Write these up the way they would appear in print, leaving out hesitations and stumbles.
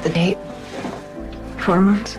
the date? 4 months?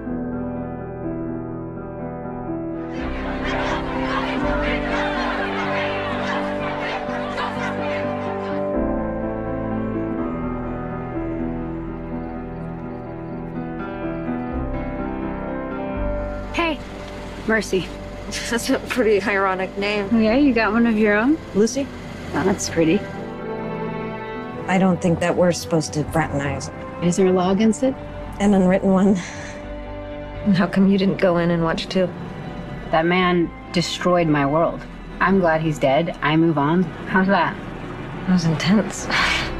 Hey, Mercy. That's a pretty ironic name. Yeah, you got one of your own? Lucy? Oh, that's pretty. I don't think that we're supposed to fraternize. Is there a law against it? An unwritten one. And how come you didn't go in and watch too? That man destroyed my world. I'm glad he's dead. I move on. How's that? That was intense.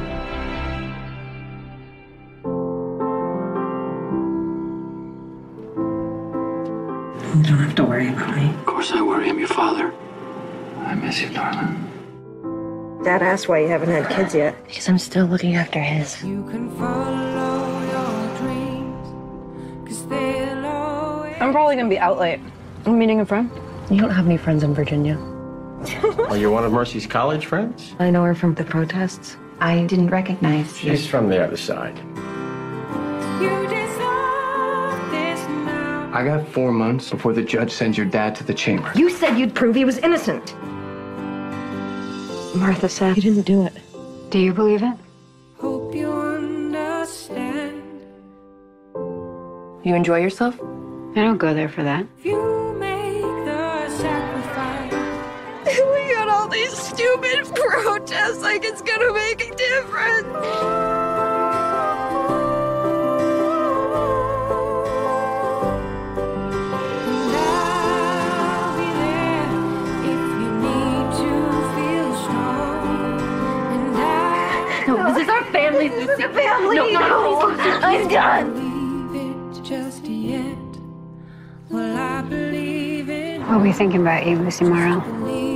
You don't have to worry about me. Of course I worry. I'm your father. I miss you, darling. Dad asked why you haven't had kids yet. Because I'm still looking after his. You can follow your dreams, 'cause they'll always... I'm probably gonna be out late. I'm meeting a friend. You don't have any friends in Virginia. Oh, you're one of Mercy's college friends? I know her from the protests. I didn't recognize you. She's from the other side. You deserve this now. I got 4 months before the judge sends your dad to the chamber. You said you'd prove he was innocent. Martha said You didn't do it. Do you believe it? Hope you understand. you enjoy yourself. I don't go there for that. If you make the sacrifice. We got all these stupid protests like it's gonna make a difference. And I'll be there if you need to feel strong. And I No, this is our family, Lucy. This is a family. No, I'm done. believe it just yet. Well, I believe it. We'll be thinking about you, Lucy Morrow. Believe